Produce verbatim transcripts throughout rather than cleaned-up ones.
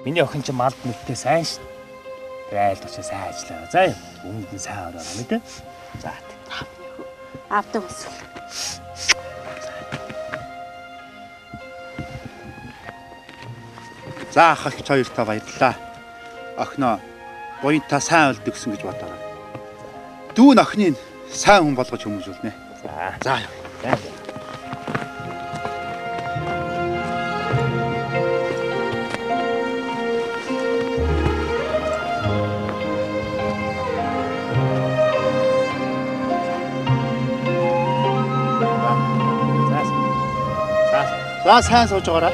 Миний охин ч манд нүдтэй сайн ш. Тэр айлт очоо сайн ажиллаа. За юм. Өмнөд нь сайн ороо мэдээ. За. Автаа бас. За ах ах хоёртаа баярлалаа. Охиноо буянтаа сайн олд өгсөн гэж бодоорой. Дүүн охиныг сайн хүн болгож хүмүүжүүлнэ. За. За. За. За сайн сууж байгаарай.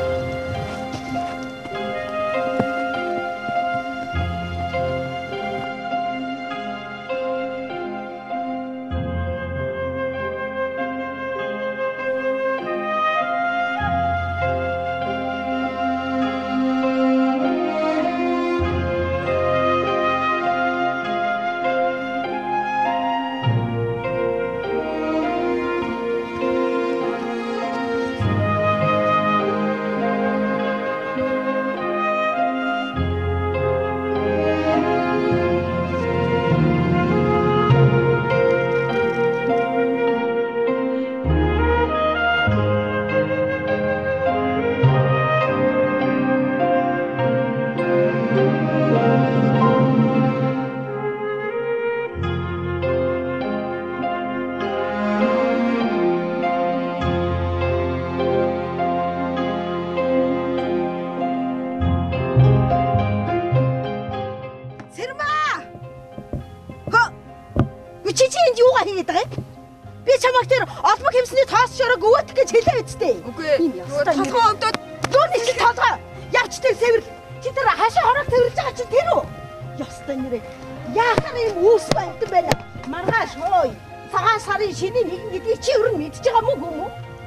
Би чамайг тэр олбог хэмсний тоос шорог өвөтг гэж хэлээ үстэй. Үгүй. Толгой өвдөд дүүний чи толгой. Явчтай сэвэр. Чи тэр хашаа хорог тэрж байгаа чи тэр үү? Ястай нэрээ. Яахаар юм үүс байт байна. Маргааш хой. Цагаан сарын шинийн нэгэн гэдгийг чи өрн мэдж байгаа мүү хүм үү?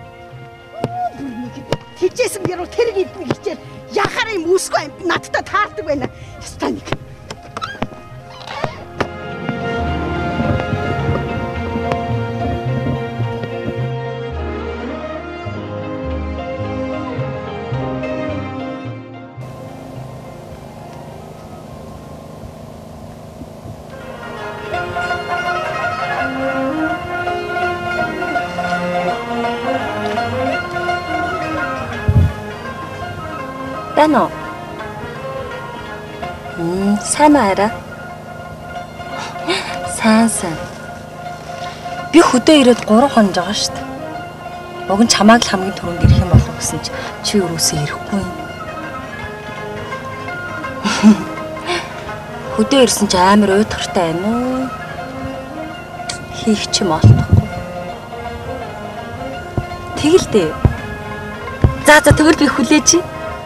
Тэжээсэн гэрүү тэр гэдгийг хичээл яхаар юм үүсгүй амт надтай таардаг байна. Ястай нэг. Байна уу? Мм, сайн маараа. Сайн сайн. Би хөдөө ирээд гурав хонож байгаа шүү дээ. Уг нь чамааг л хамгийн түрүүнд ирэх юм болов гэсэн чи чи юусоо ирэхгүй юм. Хөдөө ирсэн чи амар уйдгартай байна уу? Хийх ч юм олдохгүй. Тэгэл дээ. За за тэгвэл би хүлээж.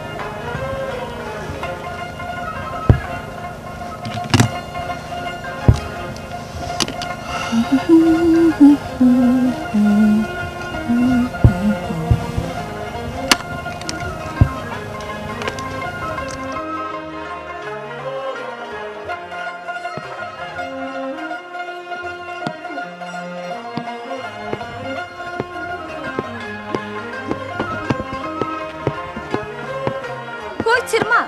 Хөөе Цэрмаа.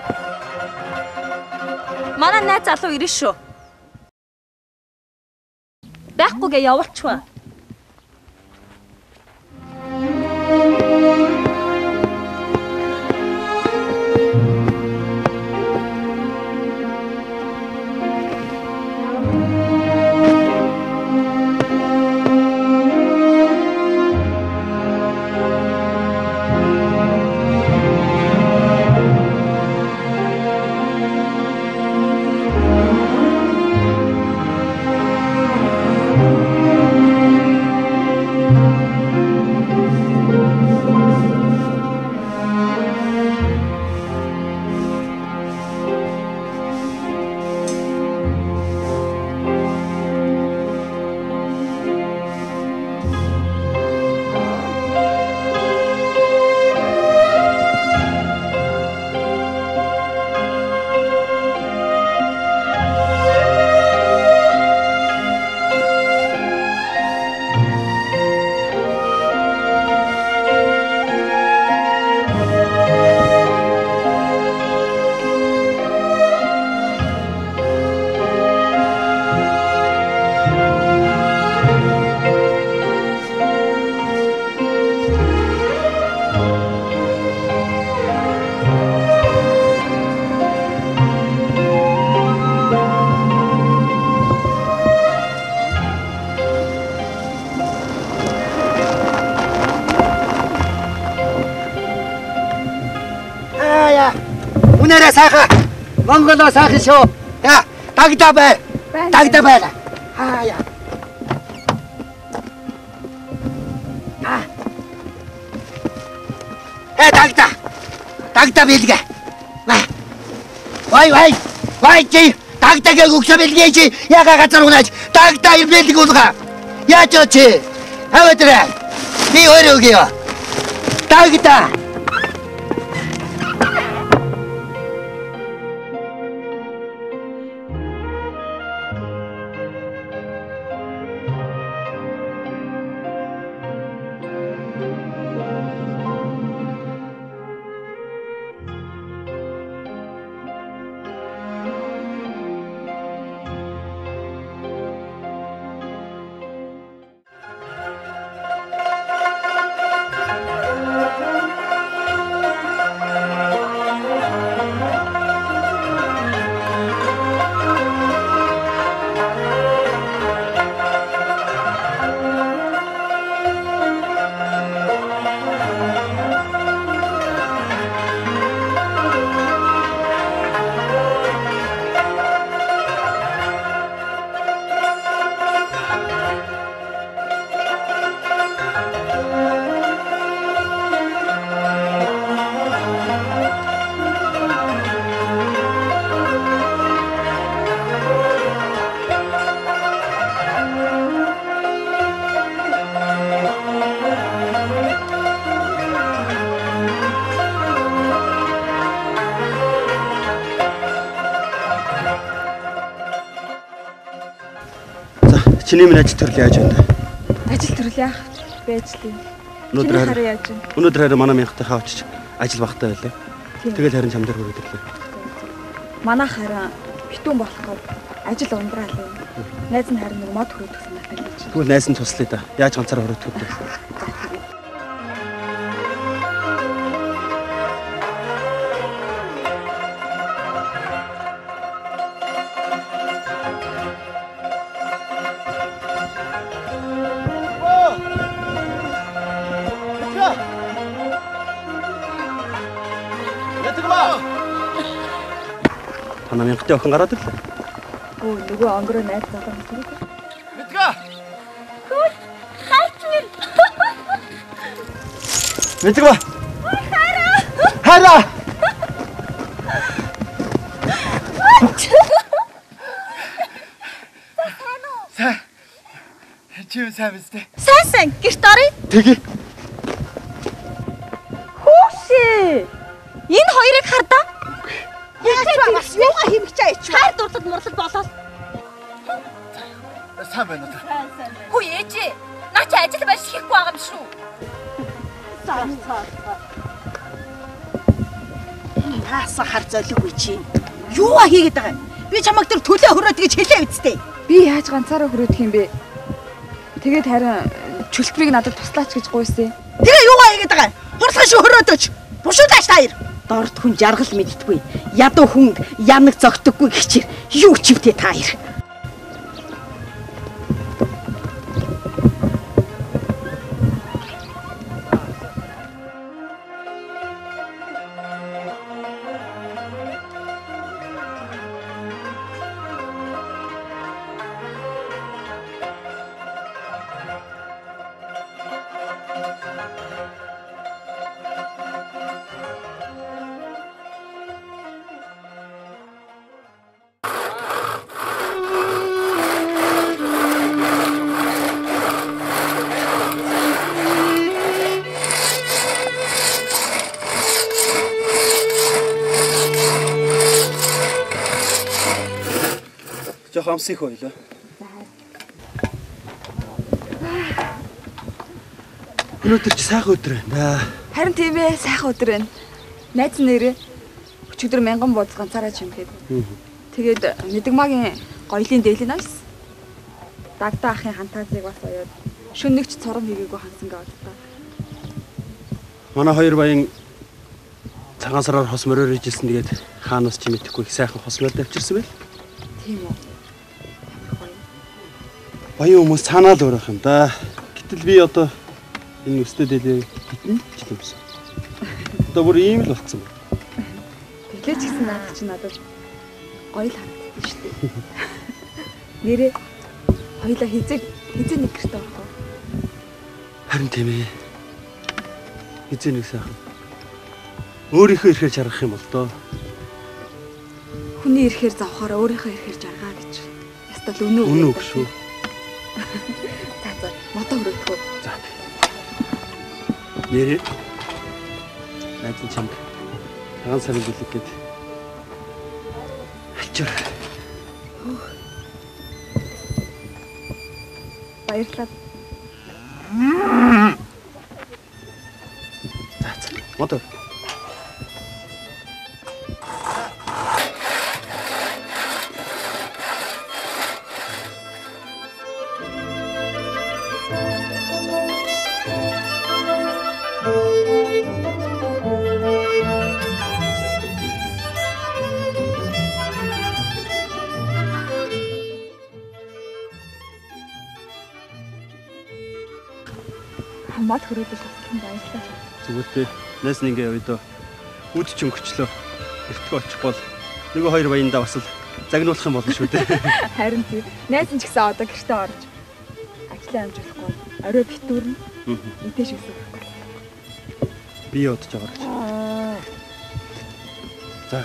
Манай найз залуу ирнэ шүү. Байхгүйгээ явуулчихваа. Thank you. нэрээ сайхан. Монголоо сайхан шүү. Яа, тагтаа бай. Тагтаа бай. Аа яа. Аа. Э тагтаа. Тагтаа бэлгээ. Вай. Вай вай. Вай чи. Тагтаагээ өгсө бэлгээ чи. Яга газар унаач. Тагтаа юм бэлэг уулга. Яач чи. Хаватраа. Би өрөөгөө. Тагтаа. Чиний минь ажил төрөл яаж байна? Ажил төрөл яах вэ? Ажил. Өнөөдөр хараа яаж байна? Өнөөдөр хараа манай мянхтайхаа очиж ажил багтаа байлаа. Тэгэл харин чамдар хүрээд ирлээ. Манай хараа битүүн болох гээд ажил ундраалаа. Найз нь харин нэг мод хөрөдөх санаатай гэж. Тэгвэл найз нь туслая да. Яаж ганцаараа хөрөдөх вэ? Танаа мянхтай охин гараад ирлээ. Өө нөгөө онгороо найз залуу мэт. Мэдгээ. Хөөе. Хайч минь. Мэдгээ. Хараа. Хараа. Сайн. Чи юу сайн биз дээ? Сайн сайн гэрт оръё. Тэгээ. Хүүшээ. Энэ хоёрыг хардаа. Яаж бас юугаа хиймэх чаа ич. Хайр дурлал мурлал болоод. Сайн байна уу? Хүү ээжээ. Наа чи ажил байж хийхгүй байгаа юм шүү. Саа саа. Тааса хар золиггүй чи. Юугаа хийгээд байгаа юм? Би чамаг тэр төлөө хөрөөд гэж хэлээ үсттэй. Би яаж ганцаараа хөрөөдөх юм бэ? Тэгээд харин чөлтмийг надад туслаач гэж гуйсан. Тэгээ юугаа хийгээд байгаа юм? Хурцхан шүү хөрөөдөч. Бушуудааш та хоёр. Дорд хүн жаргал мэдтгүй. Ядуу хүнд янаг зогтөггүй гिचээр юу ч ивтэй та хоёр. Жох амсих ойлоо. Өнөөдөр чи сайхан өдөр байна. Харин тийм ээ, сайхан өдөр байна. Найз нэрээ өчигдөр мянган бууз ганцаараа чимгээд. Тэгээд Мэдгмагийн гоёлын дээлийн ноёс. Дагтаа ахын хантаазыг бас оёод шүннэгч цором хийгээгүй хансан гээд та. Манай хоёр баян цагаан сараар хос мороор ижсэн тэгээд хаанаас ч мэдэхгүй их сайхан хос морь давчирсан байл. Тийм үү. Баян хүмүүс цаанаа л өрөх юм да. Гэтэл би одоо энэ өстөд элээ хитэн ч юмсан. Одоо бүр ийм л болцсон. Эхлээд ч гэсэн наадах чи надад гоё л харагддаг шүү дээ. Нэрээ хоёлаа хизээ хизээ нэг гэрт орох уу? Харин тийм ээ. Хизээ нэг сайхан. Өөрийнхөө ирэхээр жаргах юм бол доо. Хүний ирэхээр завхаараа өөрийнхөө ирэхээр жаргаа гэж. Ястал өнөө. Өнөө шүү. За за мото хөрөхгүй. За. Нэрээ найз нь чамд цагаан сарын бүлэг гээд ачаар. Баярлалаа. За за. Мото. Хамаад хөрөөлөл болсон баярлалаа. Зүгээртэй найс нь ингээ явъя доо. Үд ч өнгөчлөө. Эртгөө очих бол нөгөө хоёр баяндаа бас л загнуулах юм болно шүү дээ. Харин тийм. Найз нь ч гэсэн одоо гэртээ орж ажлаа амжуулахгүй. Орой битүүрнэ. Энтэй шиг үсэхгүй. Би удаж байгаа гэж. За.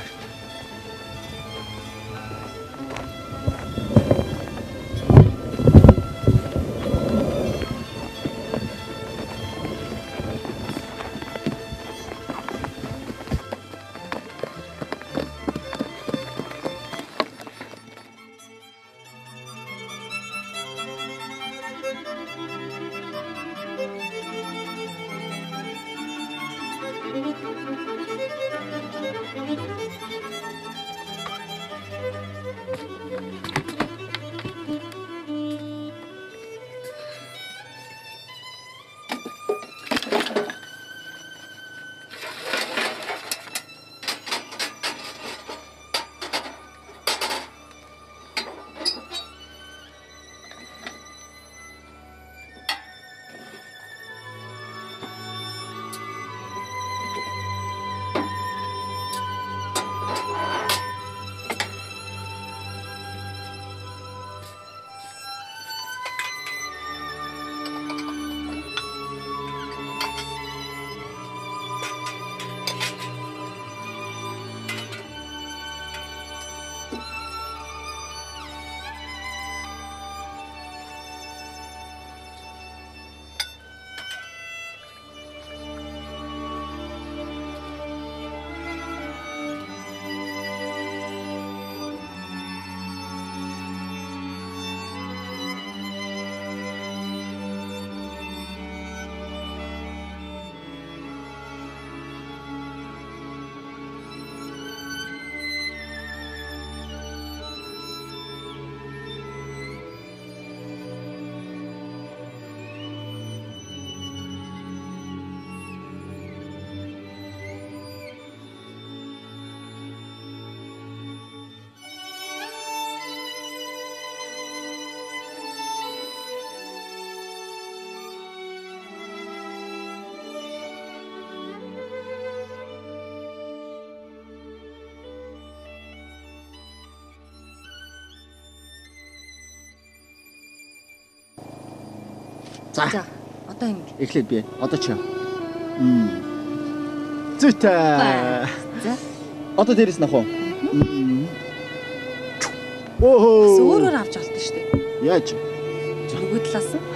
За. За. Одоо ингэ. Эхлээд би. Одоо чи. Мм. Зүйтэй. За. Одоо дээрэс нах уу? Оо. Өөрөөр авч олдсон шүү дээ. Яаж? Нөгөө талаас нь.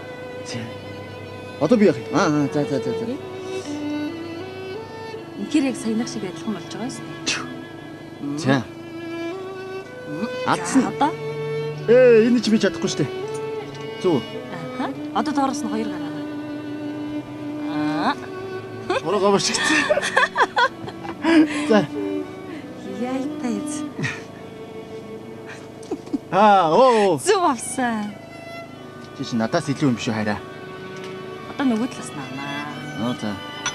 Одоо би яах вэ? Аа за за за за. Инхээр яг саянах шиг адилхан болж байгаа юм шүү дээ. За. Адсан. Одоо Ээ, энэ чи би чадахгүй шүү дээ. Зүг. Аа. Одоо доороос нь хоёр гараа. Аа. Ороо гомш гисэн. За. Яй тайз. Аа, оо. Зүг авсан. Чи чи надаас илүү юм биш үү хайраа? Одоо нөгөө талаас нь авнаа. Аа за.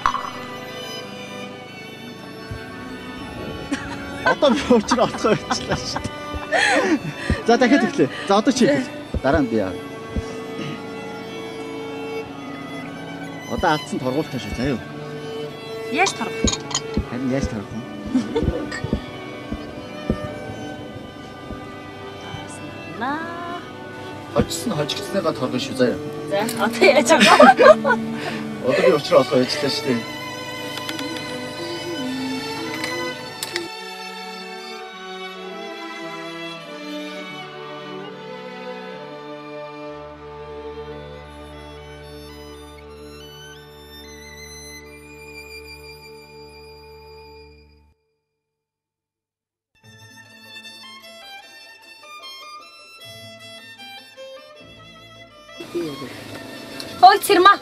Одоо би өчрө олцоо явчлаа шүү дээ. За дахиад эхлэе. За одоо чи дараа нь би яа. Одоо алдсан торгуулах шүү заяа. Яаж торгох вэ? Харин яаж торгох вэ? На. Хожсон хожигдсныгаа торгон шүү заяа. За одоо яаж байгаа? Одоо би учраа олгоо яжлаа шүү дээ. Хөөе Цэрмаа.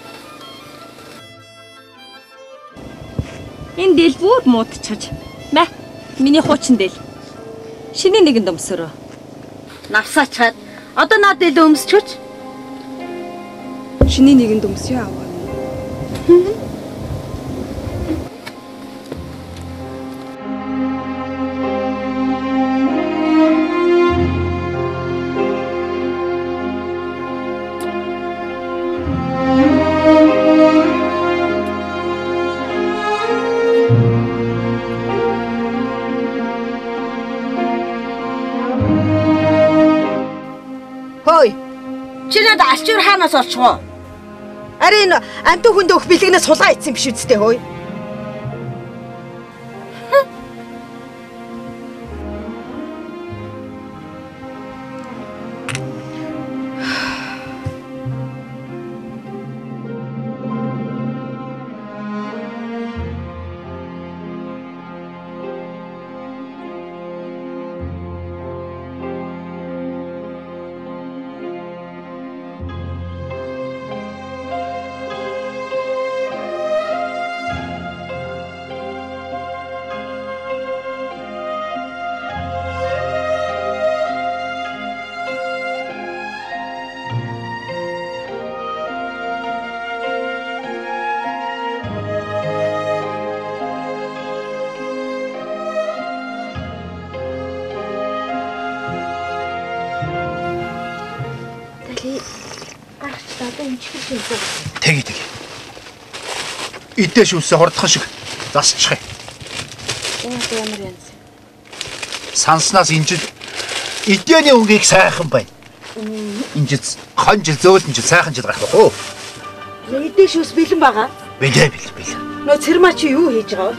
Энэ дэл бүр муудчихаж. Мэ. Миний хуучин дэл. Шиний нэгэн дөмсөрөө. Навсаачаад одоо наад дээл өмсчөөч. Шиний нэгэн дөмсөө аваа. Чинээд алчуур хаанаас олчихоо? Ари энэ амтан хүнд өгөх бэлгэнээс сулгаа ицсэн биш үсттэй хөөе. Тэги тэги. Идэж үсээ хордох шиг засчих. Энэ ямар янз. Санснаас энэ жил эдний өнгийг сайхан байна. Энэ жил хон жил зөөлөн жил сайхан жил гарах уу? Эдэж үс бэлэн байгаа. Бэлээ бэл бэл. Нөө Цэрмаа чи юу хийж байгаа вэ?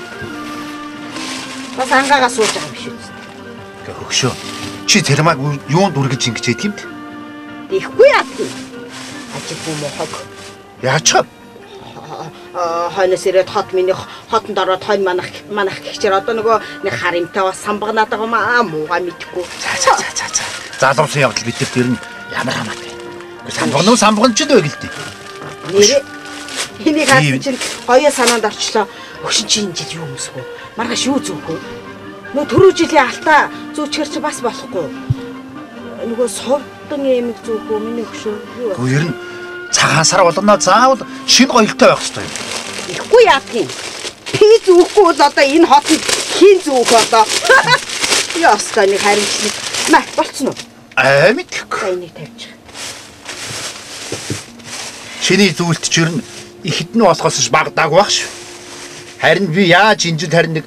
Бас ангаагаа сууж байгаа юм шүү. Гэ хөгшөө. Чи Цэрмааг юунд үргэж ингэж идэх юм бэ? Ихгүй яах вэ? Ажиг юм уу? Яач? Хойноос ирээд хот миний хотонд ороод хойно манах манах гихчээр одоо нөгөө нэг харимтай бас самбагнаад байгаа маа муугаа мэдхгүй. За за за за. Залуусын явдал бид тэр нь ямар хамаатай. Самбагнуу самбагч л байг л дээ. Нэрээ энийг хаач чинь гоё санаанд орчлоо. Өгшин чи энэ жил юу өмсгөө? Маргааш юу зөөхөө? Нөө түрүү жилийн алтаа зүүчгэр чи бас болохгүй. Нөгөө совдон эмэг зөөхөө миний өгшөө юу? Гүү ер нь цагаан сар болгоно заавал шинэ гоёлтой байх хэрэгтэй юм. Ихгүй яах юм? Би зөөхгүй бол одоо энэ хотод хин зөөх одоо. Ястаа нэг харимчлаг. Маа болцсон уу? Аа мэдхгүй. Энийг тавьчих. Чиний зүйлт ч ер нь их хэдэн болохоос ч багадаагүй байх шүү. Харин би яаж энэ жил харин нэг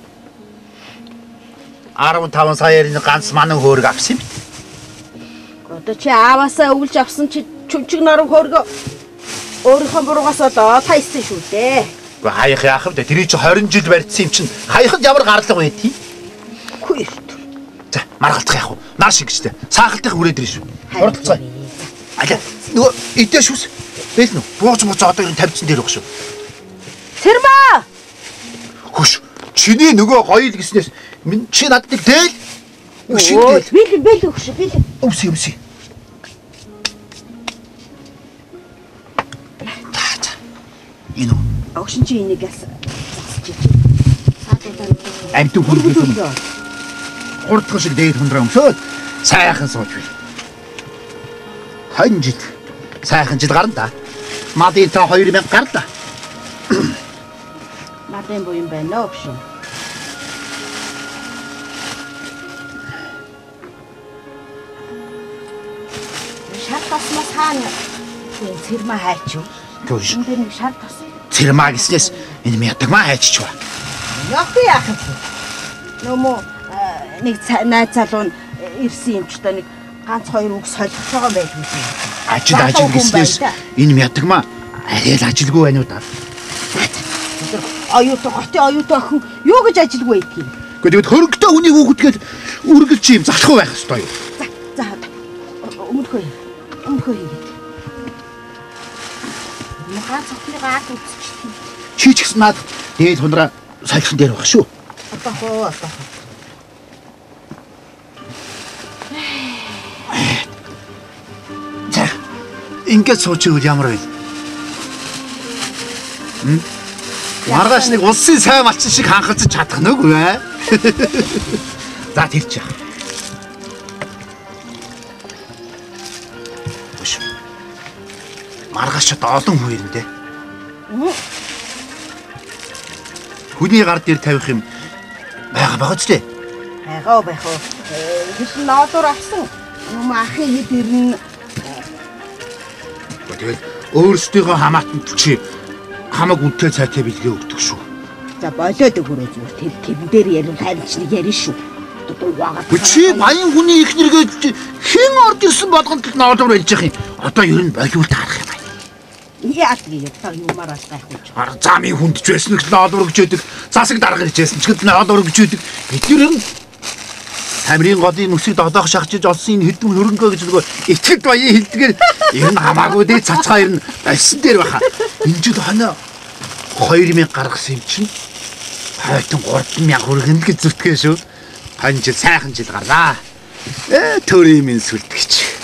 арван таван саяар нэг ганц манан хөөрг авсан юм. Одоо чи ааваасаа өвлж авсан чи чүнчиг наран хөөргө өөрийнхөө буруугаас одоо тайсан шүү дээ. Гэхдээ хаях яах вэ? Тэр чи хорин жил барьдсан юм чинь хаяхад ямар гарлага байдгийг? Үгүй ээ. За маргалтах яах вэ? Нар шингэжтэй. Саахалтын хүрээд ирэн шүү. Хурдцгаа. Алаа нөгөө идэ шүүс. Бэл нү. Бууж бууж одоо энэ тавьсан дээр баг шүү. Цэрмаа! Хөш. Чиний нөгөө гоёл гиснээс чи надад нэг дээл. Өшин дээл. Бэл бэл өгш бэл. Өмс өмс. Таа. Энэ Өгшин чи энийг яс засч чи. амт хүргсэн. Хурдх шиг дээд хондроо өмсөөд сайхан сууж бай. Хон жил сайхан жил гарна да. Мадын та хоёр мянга гарлаа. Мадын боо юм байна уу өгшин? Шар тасмас хаана Цэрмаа хайч юу? Түүш. Энд нэг шар тас. Цэрмаа гиснээс энэ мятагмаа хайчих ба. Яах яах. Нөмөө нэг найз залуу ирсэн юм ч та нэг ганц хоёр үг солих байгаа байлгүй. Ажил ажил гэснээс энэ мятагмаа арай л ажилгүй байна уу та? Оюутай готи оюутай охин юу гэж ажилгүй байдгийг. Гэхдээ тэгэд хөрөнгөтэй хүний хүүхдгээд үргэлж юм залхуу байх ёстой юу? За за өмнөхөө өмнөхөө хийгээд. Махаа цохныгаа аад үзчихсэн. Чи ч гэсэн наад дээд хундраа салхин дээр баг шүү. Одоо хоо одоо. За ингээд суучихвал ямар вэ? Хм? Маргааш нэг улсын сайн малчин шиг ханхалцаж чадах нь үгүй ээ. За тэр чи. Биш. Маргааш ч олон хүн ирнэ. Хүний гар дээр тавих юм байгаа байгаа ч лээ. Хайгаа байх уу. Хэвс ноодор авсан. Юм ахын хэд ирнэ. Тэгээд өөрсдийнхөө хамаатанд чи хамаг үнэтэй цайтай бэлгээ өгдөг шүү. За болоод өгөрөө зүгээр тэр тэрэн дээр ярил хайрчныг ярина шүү. Чи баян хүний их нэргээд хэн орд ирсэн болгонд л ноодор байлж явах юм. Одоо ер нь болиуд харах юм байна. Яат гэж та юмар алгах гэж. Ар замын хүндж байсан л ноодор өгч өгдөг. Засаг дарга гэж байсан ч гэтэл ноодор өгч өгдөг. Эдгээр нь Тамирын голын нүсийг додоох шахажиж олсон энэ хэдэн хөрөнгөө гэж нөгөө итгэд баян хилдгээр ер нь хамаагүй дээ цацгаа ер нь байсан дээр баха. Энэ жил хоноо хоёр мянга гаргасан юм чинь хайтан гурван мянга хөрөнгө гэж зүтгэе шүү. Хан жил сайхан жил гарлаа. Э төрийн минь сүлдгийч.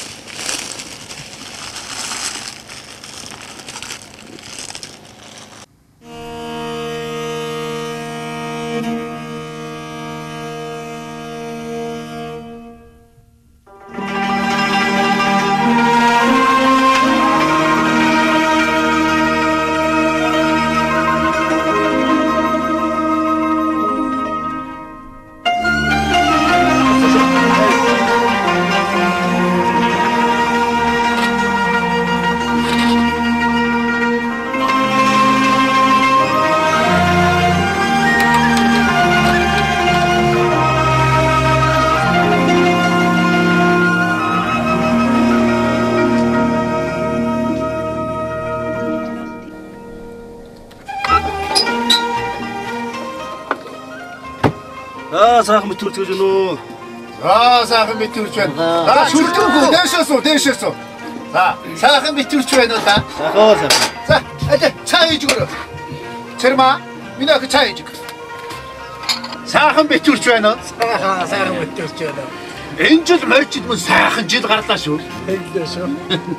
Аа сайхан мэт үрцгэж гэнэ үү? Аа сайхан мэт үрч байна. Аа шүлтгүү дээшээс үү дээшээс үү. За сайхан мэт үрч байна уу та? Сайхан сайхан. За ажи чай хийж өгөрөө. Чэрмаа миний ах чай хийж. Сайхан мэт үрч байна уу? Сайхан сайхан мэт үрч байна. Энэ жил морьчд мөн сайхан жил гарлаа шүү. Хэлдэ шүү.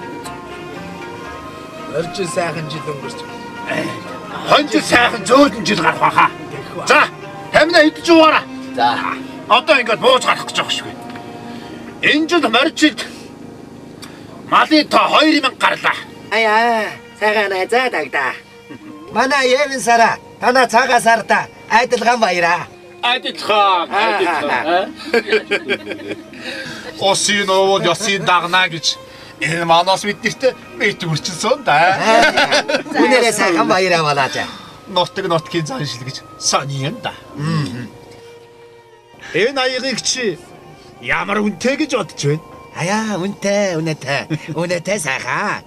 Морьч сайхан жил өнгөрч. Хонж сайхан зөөлөн жил гарах байхаа. За хамина идэж уугаараа. За. Одоо ингээд бууж гарах гэж байгаа шүү. Энэ жил морьчд малын тоо хоёр мянга гарлаа. Аяа, сайхан найзаа дагда. Манай ярин сара, танаа цагаа сарта айдалган баяра. Айдалхан, айдалхан. Осын овод ясын дагна гэж энэ манаас биднэрт мэд үрчилсэн да. Үнээрээ сайхан баяра болооч. Нутаг нутгийн заншил гэж сони юм да. Энэ аягийг чи ямар үнэтэй гэж бодож байна? Аяа, үнэтэй, үнэтэй. Үнэтэй сайхан.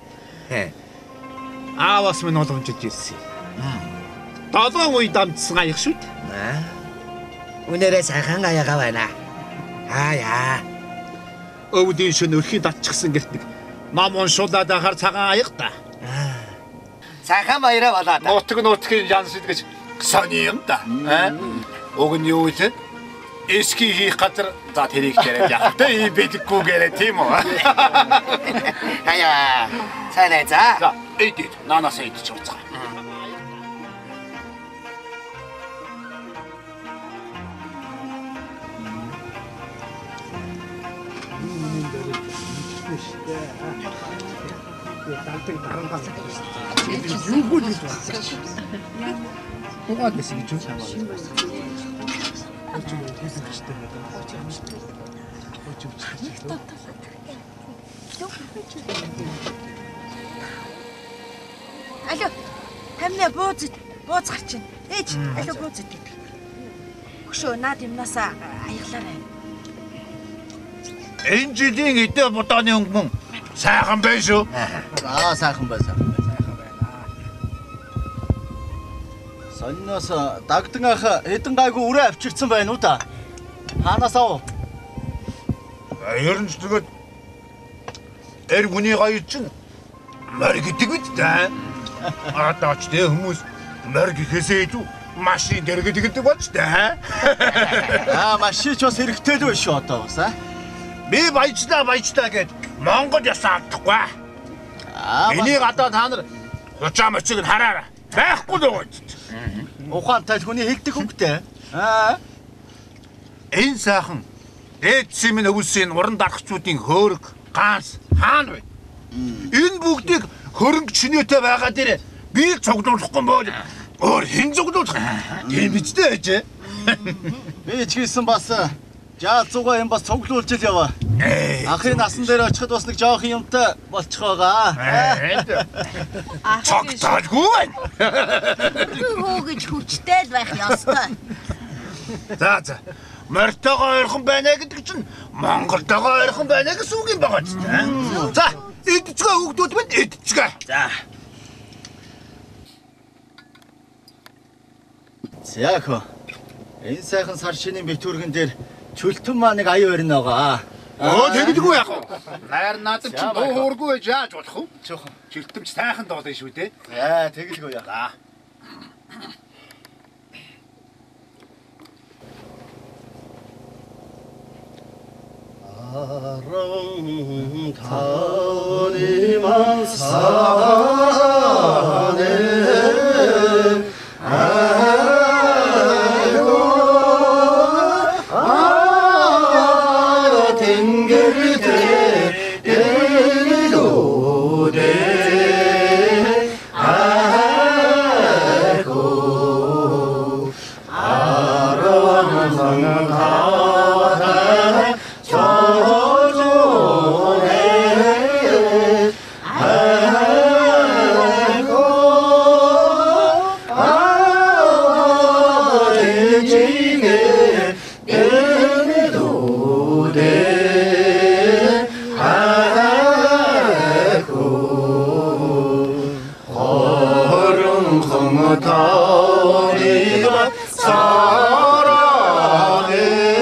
Аавас минь олонжиж ирсэн. Долоон үе дамжсан аяг шүү дээ. Үнээрээ сайхан аяга байна. Аяа. Өвдөний шөнө өрхий татчихсан гэрт нэг ном уншуулаад ахаар цагаан аяг да. Сайхан баяра болоо да. Нутаг нутгийн заншил гэж сони юм да. Уг нь юу вэ? Эски хийх газар за тэрийг яриад яах вэ? И бэлэггүй гэрээ тийм үү? Аяа. Сайн найзаа. За, эдит нанаас идэж ууцгаа. Далтыг дарангаас юу гүйл гэж байна. Угаад нэсэ гэж юу байна. Алло. Хамнаа бууз бууз гарч байна. Ээж, алуу руу зэт. Хөшөө наад юмнасаа аяглаарай. Энэ жилийн эдээ будааны өнгөн сайхан байна шүү. Аа сайхан байна сайхан байна. Сайхан байна. Сонноос дагдан ах эдэн гайгүй үрээ авчирсан байна уу та? Хаанаас ав? Ер нь ч тэгээд эр хүний гоё чинь мөр гэдэг үү та? Одоо ч тэ хүмүүс мөр гэхээсээ илүү машин дээр гэдэг болж та. Аа машин ч бас хэрэгтэй л биш шүү одоо бас аа. Би баяжлаа баяжлаа гэд Монгол ясаа алдахгүй. Аа энийг одоо та нар хучаа мочиг нь хараарай. Байхгүй л уу. Ухаантай хүний хэлдэг хөнгөтэй. Аа энэ сайхан дээдсийн минь өвсийн уран дарахчдын хөөрг ганс хаана вэ? Энэ бүгдийг хөрөнгө чинээтэй байгаа дээр би цуглуулахгүй бол өөр хэн цуглуулах юм биз дээ ээж. би ч гэсэн бас жаа зугаа юм бас цуглуулж л яваа. Ахын насан дээр очиход бас нэг жоох юмтай болчих байгаа. Цогтолгүй байна. Хөөгөж хүчтэй л байх ёстой. За за. Мортойгоо ойрхон байна гэдэг чинь Монголтойгоо ойрхон байна гэсэн үг юм байгаа ч тийм. За, эдцгээ хүүхдүүд минь эдцгээ. За. Зяхо. Энэ сайхан сар шинийн битүүргэн дээр чөлтөн маа нэг аяа өрнө байгаа. Оо тэгдэггүй яах вэ? Найр надад чи дуургүй байж яаж болох вэ? Чөөхөн. Чөлтөмч сайхан доолно шүү дээ. Аа тэгэлгүй яах. 아름 타오니만 사네 아이고 아 댕길대 댕기도대 아이고 아름은 성타오네 저조네 아이고 아지게 내도네 아이고 얼음 성타오니가 사랑해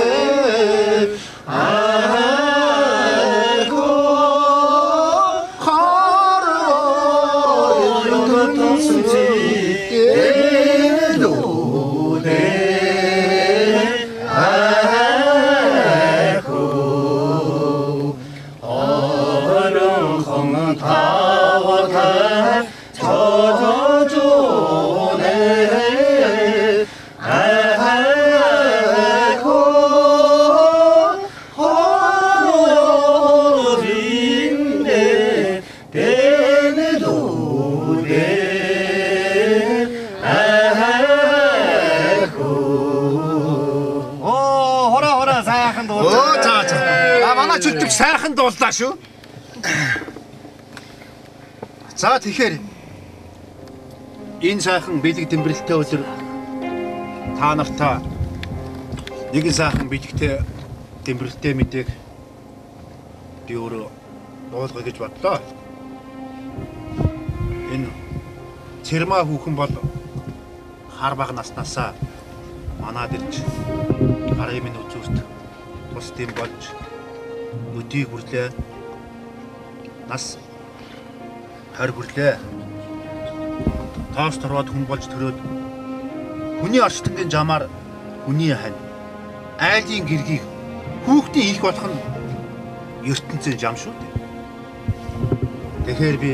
сайхан дууллаа шүү. За тэгэхээр энэ сайхан бэлэг тэмбэрэлтэй өдөр та нартаа нэгэн сайхан бэлэгтэй тэмбэрэлтэй мэдээг би өөрөө дуулгая гэж бодлоо. Энэ Цэрмаа хүүхэн бол хар бага наснаасаа манад ирж гарын минь үзүүрт тус тийм болж өдий хүрлээ нас харь хүрлээ тоос тороод хүн болж төрөөд хүний орчтонгийн жамаар хүний хань айлын гэргийг хүүхдийн их болох нь ертөнцийн жам шүү дээ. Тэгэхээр би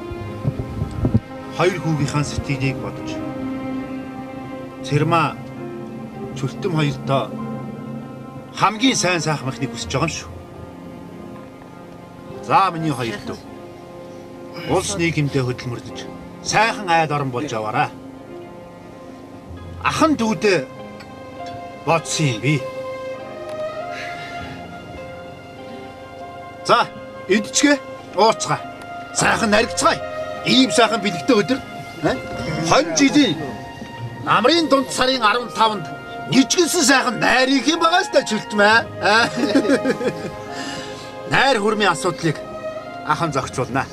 хоёр хүүгийнхаа сэтгэлийг бодож Цэрмаа чөлтөм хоёртоо хамгийн сайн сайхан махныг хүсэж байгаа юм шүү. За миний хоёр дүү. Улс нийгэмдээ хөдөлмөрлөж сайхан айл орон болж аваарай. Ахан дүүдээ бодсон юм би. За, идчихээ ууцгаа. Сайхан наригцгаая. Ийм сайхан бэлэгтэй өдөр. Хон жилийн Намрын дунд сарын арван таванд нэгжгэнсэн сайхан найр их юм байгаа сте жилтмэ. Найр хурмын асуудлыг ахын зохицуулна.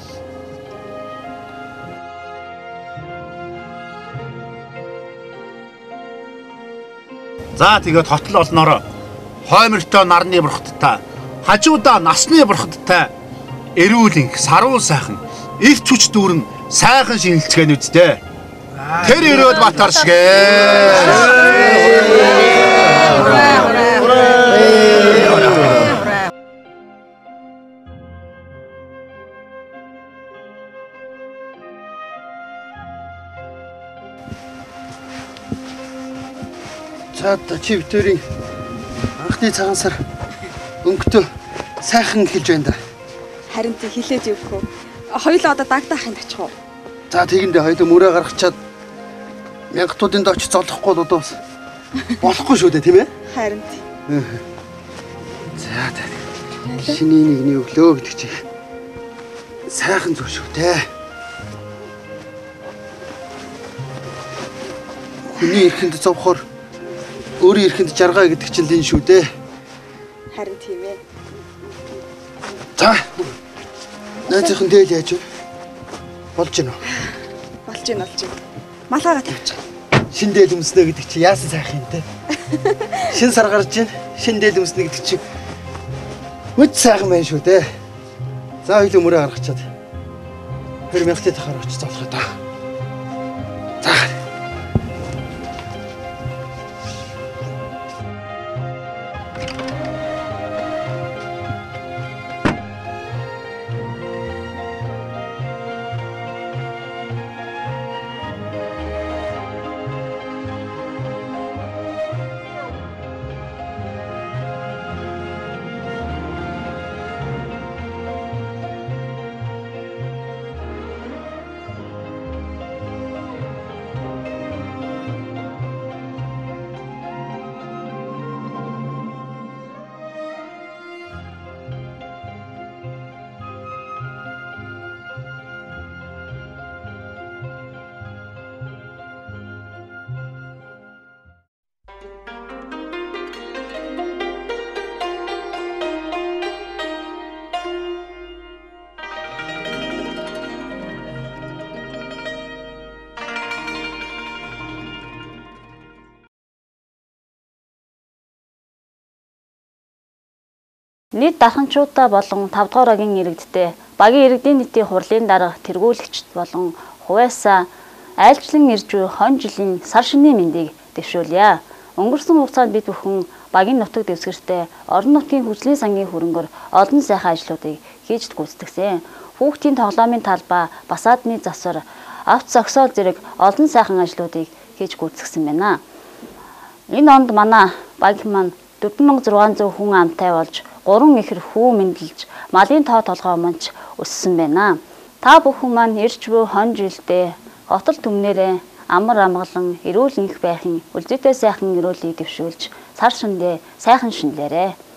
За тэгээд хотол олнороо хоймортой нарны бурхттай, хажуудаа насны бурхттай эрүүл инх саруу сайхан их хүч дүүрэн сайхан шинэлцгээний үсттэй. Тэр өрөөд батар шигэ. За чи битүүрийн анхны цагаан сар өнгөтөө сайхан эхэлж байна да. Харин тий хилээд явах уу? Хоёулаа одоо дагдаахын очих уу? За тэгэндээ хоёулаа мөрөө гаргачаад мянгатуудын дооч золохгүй бол одоо бас болохгүй шүү дээ тийм ээ? Харин тий. За шиний нэгний өглөө гэдэг чинь сайхан зүйл шүү дээ. Хүний эрхэнд зовхоор өөрийн эрхэнд жаргаа гэдэг чинь л энэ шүү дээ. Харин тийм ээ. За. Найзынхан дээл яаж вэ? Болж гинөө. Болж гин болж гин. Малгайгаа тавьчих. Шин дээл өмснө гэдэг чинь яасан сайхан юм те. Шин сар гарч гин. Шин дээл өмснө гэдэг чинь үт сайхан байна шүү дээ. За хоёул мөрөө гаргачаад хоёр мянган тахаар очиж золгоо та. За. Нийт дарханчуудаа болон тавд дугаар агийн иргэдтэй багийн иргэдийн нийтийн хурлын дарга тэргүүлэгчд болон хувьяасаа айлчлан ирж буй хон жилийн сар шинийн мэндийг дэвшүүлье. Өнгөрсөн хугацаанд бид бүхэн багийн нутаг дэвсгэртэй орон нутгийн хүчлийн сангийн хөрөнгөөр олон сайхан ажлуудыг хийж гүйцэтгсэн. Хүүхдийн тоглоомын талбай, басаадны засвар, авто зогсоол зэрэг олон сайхан ажлуудыг хийж гүйцэтгсэн байна. Энэ онд манай багийн маань дөрвөн мянга зургаан зуун хүн амтай болж гурван ихэр хүү мэндэлж малын тоо толгой манч өссөн байна. Та бүхэн маань ирж буй хон жилдээ хотол түмнэрээ амар амгалан эрүүл энх байхын үлзийтэй сайхан эрүүлийг дэвшүүлж цар шиндээ сайхан шинлээрээ.